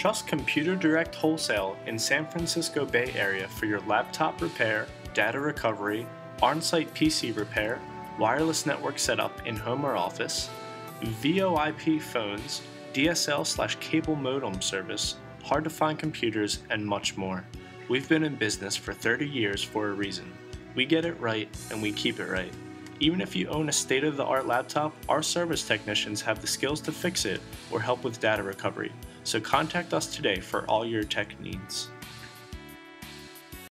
Trust Computer Direct Wholesale in San Francisco Bay Area for your laptop repair, data recovery, on-site PC repair, wireless network setup in home or office, VoIP phones, DSL/cable modem service, hard-to-find computers, and much more. We've been in business for 30 years for a reason. We get it right, and we keep it right. Even if you own a state-of-the-art laptop, our service technicians have the skills to fix it or help with data recovery. So contact us today for all your tech needs.